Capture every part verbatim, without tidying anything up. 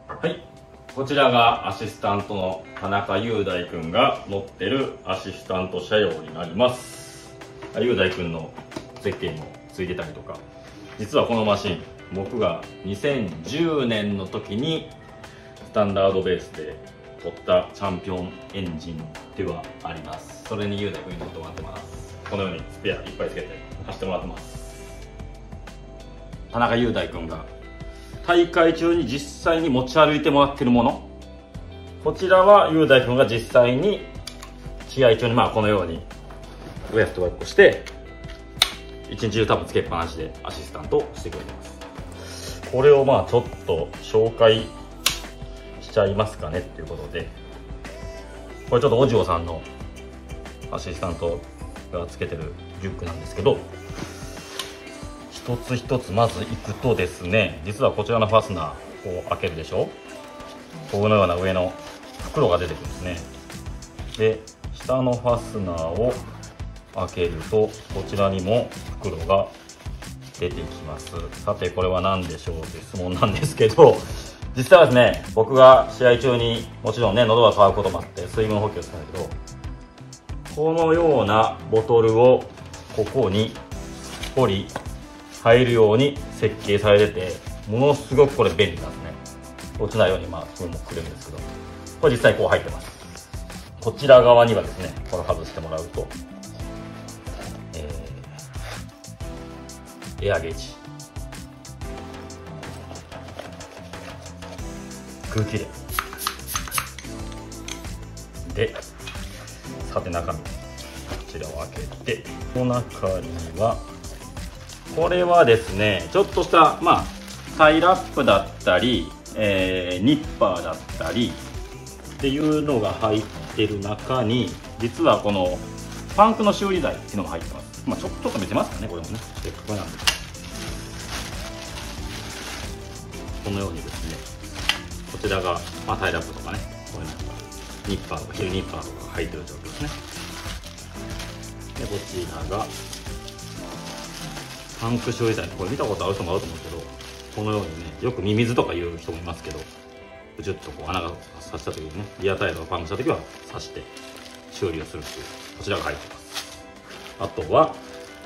はい、こちらがアシスタントの田中雄大くんが乗ってるアシスタント車両になります。雄大くんの設計もついてたりとか、実はこのマシン僕がにせんじゅうねんの時にスタンダードベースで取ったチャンピオンエンジンではあります。それに雄大くんに乗ってもらってます。このようにスペアいっぱいつけて走ってもらってます。田中雄大くんが大会中に実際に持ち歩いてもらってるもの、こちらは雄大くんが実際に試合中にまあこのようにウエストワークをして一日中多分つけっぱなしでアシスタントをしてくれてます。これをまあちょっと紹介しちゃいますかねっていうことで、これちょっとお嬢さんのアシスタントがつけてるリュックなんですけど、一つ一つまずいくとですね、実はこちらのファスナーを開けるでしょ。このような上の袋が出てくるんですね。で下のファスナーを開けるとこちらにも袋が出てきます。さてこれは何でしょうって質問なんですけど、実際はですね、僕が試合中にもちろんね喉が渇くこともあって水分補給をするんだけど、このようなボトルをここにすっぽり入るように設計されてて、ものすごくこれ便利なんですね。落ちないようにまあそれもくれるんですけど、これ実際こう入ってます。こちら側にはですね、これ外してもらうと、えー、エアゲージ、空気入れで、さて中身、こちらを開けて、この中にはこれはですね、ちょっとしたまあタイラップだったり、えー、ニッパーだったりっていうのが入ってる中に、実はこのパンクの修理剤っていうのが入ってます。まあちょっと見せますかね、これもね、せっかくなんで。このようにですね、こちらが、まあ、タイラップとかね、これなんかニッパーとかヒルニッパーとかが入ってる状況ですね。でこちらがパンク修理剤、これ見たことある人もあると思うけど、このようにね、よくミミズとか言う人もいますけど、ブチュッとこう穴が刺した時にね、リアタイヤがパンクした時は刺して修理をするっていう、こちらが入ってます。あとは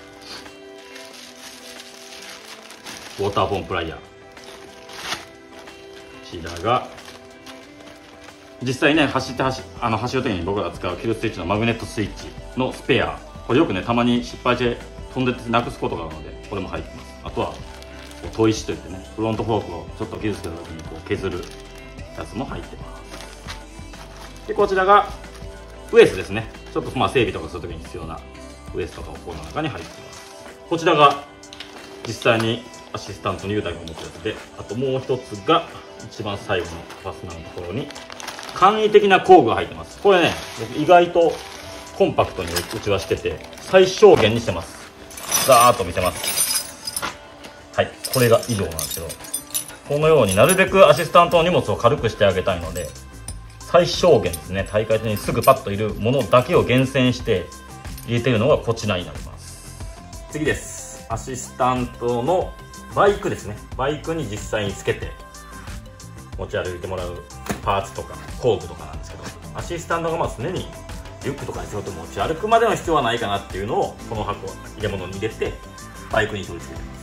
ウォーターボーンプライヤー、こちらが実際ね走って走あの走る時に僕が使うキルスイッチのマグネットスイッチのスペア、これよくねたまに失敗して飛んでってなくすことがあるので、これも入ってます。あとは砥石といってね、フロントフォークをちょっと傷つけた時にこう削るやつも入ってます。でこちらがウエストですね。ちょっとまあ整備とかする時に必要なウエストがこの中に入ってます。こちらが実際にアシスタントの雄大君が持ってるやつで、あともう一つが一番最後のファスナーのところに簡易的な工具が入ってます。これね、僕意外とコンパクトに打ちはしてて最小限にしてます。ザーッと見せます。はい、これが以上なんですけど、このようになるべくアシスタントの荷物を軽くしてあげたいので、最小限ですね、大会中にすぐパッといるものだけを厳選して入れているのがこちらになります。次です。アシスタントのバイクですね。バイクに実際につけて持ち歩いてもらうパーツとか工具とかなんですけど、アシスタントがまあ常にリュックとかに仕事持ち歩くまでの必要はないかなっていうのをこの箱入れ物に入れてバイクに取り付けてます。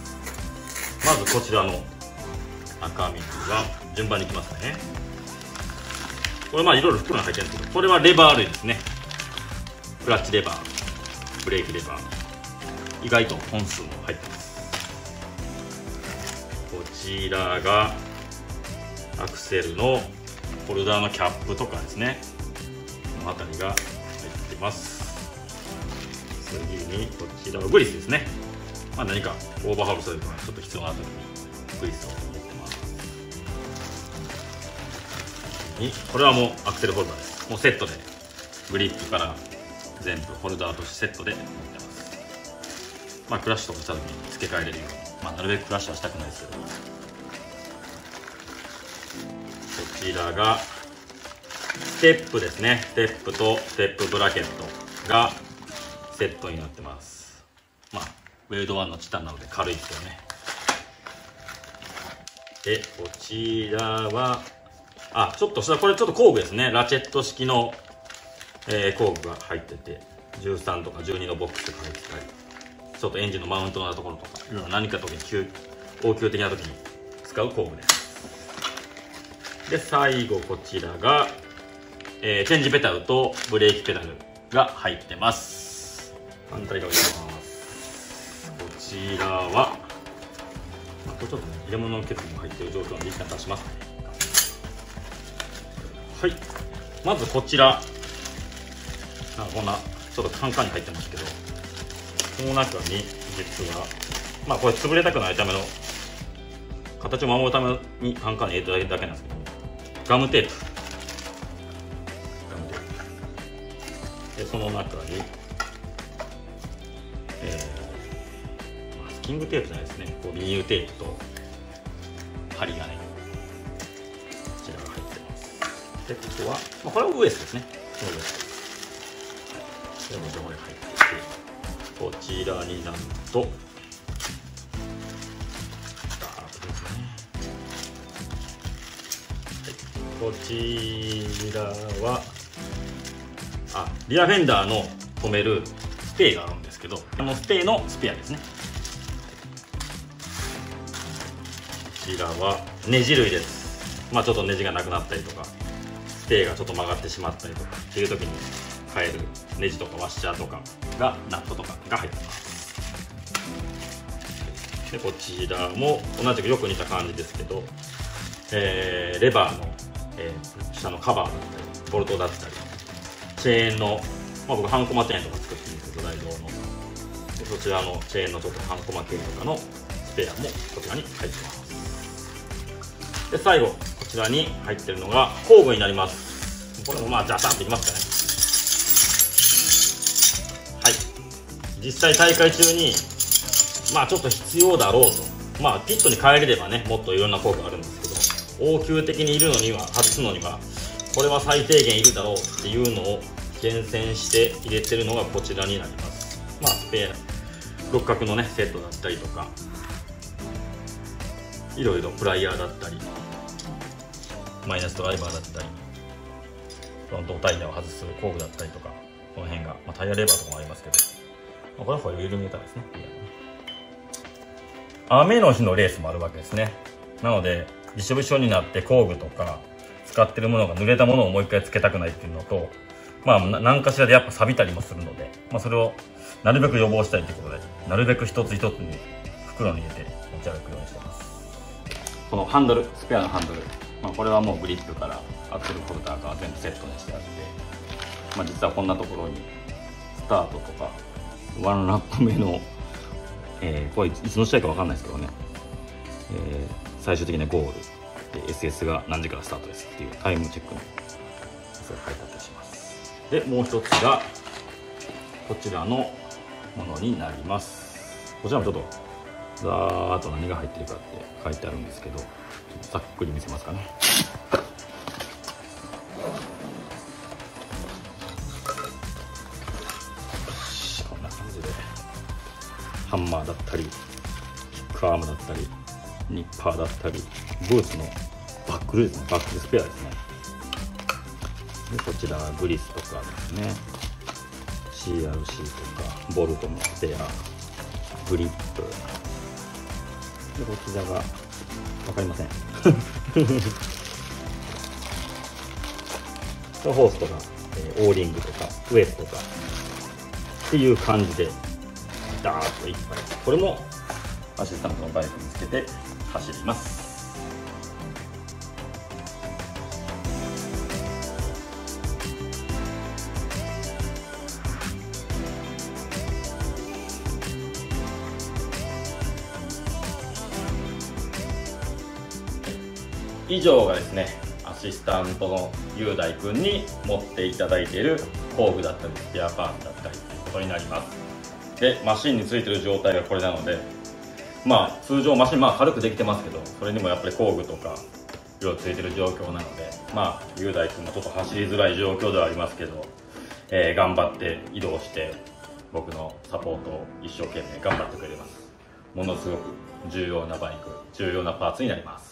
まずこちらの中身が順番にいきますね。これまあいろいろ袋に入ってるんですけど、これはレバー類ですね。クラッチレバー、ブレーキレバー、意外と本数も入ってます。こちらがアクセルのホルダーのキャップとかですね、この辺りが入ってます。次にこちらはグリスですね。まあ、何かオーバーハールするとかちょっと必要な時にグリスを持ってます。にこれはもうアクセルホルダーです。もうセットでグリップから全部ホルダーとしてセットで持ってます。まあクラッシュとかした時に付け替えれるように、まあ、なるべくクラッシュはしたくないですけど、こちらがステップですね。ステップとステップブラケットがセットになってます。まあウェルドワンのチタンなので軽いですよね。でこちらはあ、ちょっとしたこれちょっと工具ですね。ラチェット式の、えー、工具が入ってて、じゅうさんとかじゅうにのボックスが入ってたり、ちょっとエンジンのマウントのところとか、いろいろ何か時に急応急的な時に使う工具です。で最後こちらが、えー、チェンジペダルとブレーキペダルが入ってます。反対側いきます。こちらはあとちょっとね入れ物のケツも入っている状況なんで一旦出しますね。はい、まずこちらなんかこんなちょっとカンカンに入ってますけど、この中に実はまあこれ潰れたくないための形を守るためにカンカンに入れただけなんですけど、ガムテープガムテープでその中に、えー、マスキングテープじゃないですね、こうビニールテープと針金、こちらが入ってます。でここは、まあ、これはウエストですね。このウエストでもこれ入ってて、こちらになんとこちらはあリアフェンダーの止めるスペイがあるんですけど、あのスペイのスペアですね。こちらはネジ類です。まあちょっとネジがなくなったりとか、スペイがちょっと曲がってしまったりとかっていう時に変えるネジとかワッシャーとかがナットとかが入ってます。でこちらも同じくよく似た感じですけど、えー、レバーのえー、下のカバーだったりボルトだったりチェーンの、まあ、僕ハンコマチェーンとか作ってるんですけど大道のでそちらのチェーンのちょっとハンコマ系とかのスペアもこちらに入ってます。で最後こちらに入ってるのが工具になります。これもまあジャタンっていきますかね。はい、実際大会中にまあちょっと必要だろうと、まあピットに変えれればねもっといろんな工具があるんですけど、応急的にいるのには外すのにはこれは最低限いるだろうっていうのを厳選して入れてるのがこちらになります。まあスペア六角のねセットだったりとか、いろいろプライヤーだったりマイナスドライバーだったりフロントタイヤを外す工具だったりとか、この辺が、まあ、タイヤレバーとかもありますけど、まあ、これはホイールメーターですね。雨の日のレースもあるわけですね。なのでびしょびしょになって工具とか使ってるものが濡れたものをもう一回つけたくないっていうのと、まあ何かしらでやっぱ錆びたりもするので、まあ、それをなるべく予防したいということでなるべく一つ一つに袋に入れて持ち歩くようにしてます。このハンドル、スペアのハンドル、まあ、これはもうグリップからアクセルホルダーから全部セットにしてあって、まあ、実はこんなところにスタートとかワンラップ目の、えー、これいつの試合か分かんないですけどね、えー、最終的なゴールで エスエス が何時からスタートですっていうタイムチェックのそれが書いてあったりします。でもう一つがこちらのものになります。こちらもちょっとざーっと何が入ってるかって書いてあるんですけど、ちょっとざっくり見せますかね。こんな感じでハンマーだったりキックアームだったりニッパーだったりブーツのバックルですね、バックルスペアですね。でこちらグリスとかですね、 シーアールシー とかボルトのスペア、グリップでこちらが分かりませんホースとか、えー、オーリングとかウエストとかっていう感じでダーッといっぱい、これもアシスタントのバイクにつけて走ります。以上がですね、アシスタントの雄大君に持っていただいている工具だったりスペアパーツだったりということになります。でマシンについてる状態がこれなので、まあ通常マシンまあ軽くできてますけど、それにもやっぱり工具とかいろいろついてる状況なので、まあ雄大君もちょっと走りづらい状況ではありますけど、えー、頑張って移動して僕のサポートを一生懸命頑張ってくれます。ものすごく重要なバイク、重要なパーツになります。